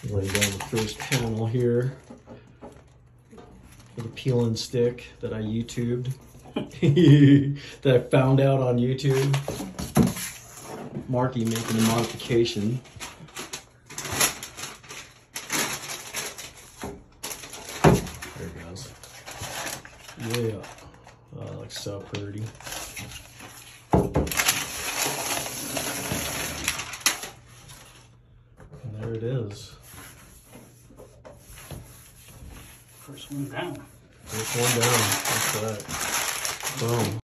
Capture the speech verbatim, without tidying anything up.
Laying down the first panel here with a peeling stick that I YouTubed, that I found out on YouTube. Marky making a modification. There it goes. Yeah, oh, that looks so pretty. And there it is. First one down. First one down. That's that. Boom.